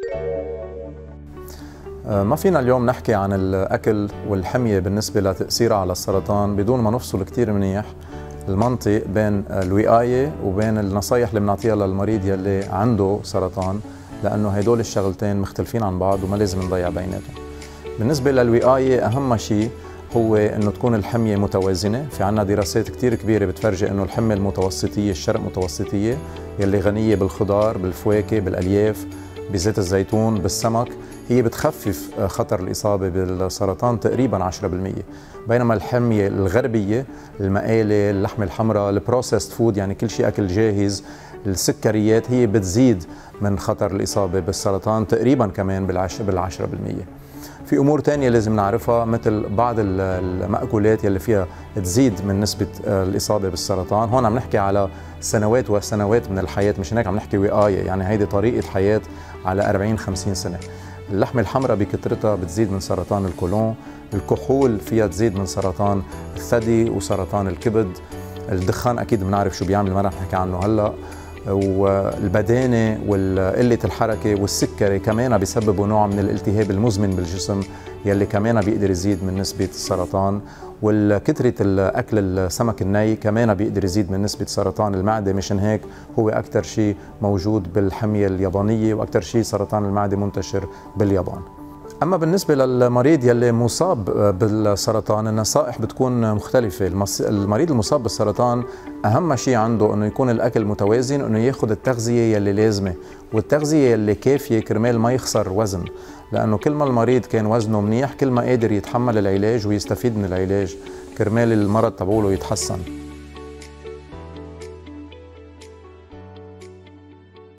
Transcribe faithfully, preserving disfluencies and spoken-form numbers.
ما فينا اليوم نحكي عن الأكل والحمية بالنسبة لتأثيرها على السرطان بدون ما نفصل كتير منيح المنطق بين الوقاية وبين النصايح اللي بنعطيها للمريض يلي عنده سرطان، لأنه هدول الشغلتين مختلفين عن بعض وما لازم نضيع بيناتهم. بالنسبة للوقاية أهم شيء هو أنه تكون الحمية متوازنة. في عنا دراسات كتير كبيرة بتفرجي أنه الحمية المتوسطية الشرق متوسطية يلي غنية بالخضار بالفواكه بالألياف بزيت الزيتون بالسمك هي بتخفف خطر الإصابة بالسرطان تقريبا عشرة بالمئة، بينما الحمية الغربية المقالي اللحمة الحمراء البروسيسد فود يعني كل شيء أكل جاهز السكريات هي بتزيد من خطر الإصابة بالسرطان تقريبا كمان بالعشرة بالمئة. في أمور تانية لازم نعرفها مثل بعض المأكولات يلي فيها تزيد من نسبة الإصابة بالسرطان. هون عم نحكي على سنوات وسنوات من الحياة، مش هناك عم نحكي وقاية، يعني هيدي طريقة حياة على أربعين خمسين سنة. اللحمة الحمراء بكثرتها بتزيد من سرطان الكولون، الكحول فيها تزيد من سرطان الثدي وسرطان الكبد، الدخان أكيد بنعرف شو بيعمل ما رح نحكي عنه هلأ، والبدانة وقلة الحركة والسكري كمان بيسببوا نوع من الالتهاب المزمن بالجسم يلي كمان بيقدر يزيد من نسبة السرطان، والكثرة الأكل السمك الني كمان بيقدر يزيد من نسبة سرطان المعدة. مشان هيك هو أكثر شيء موجود بالحمية اليابانية وأكثر شيء سرطان المعدة منتشر باليابان. أما بالنسبة للمريض يلي مصاب بالسرطان النصائح بتكون مختلفة. المريض المصاب بالسرطان أهم شيء عنده أنه يكون الأكل متوازن، أنه ياخذ التغذية يلي لازمة والتغذية يلي كافية كرمال ما يخسر وزن، لأنه كل ما المريض كان وزنه منيح كل ما قادر يتحمل العلاج ويستفيد من العلاج كرمال المرض تبعوله يتحسن.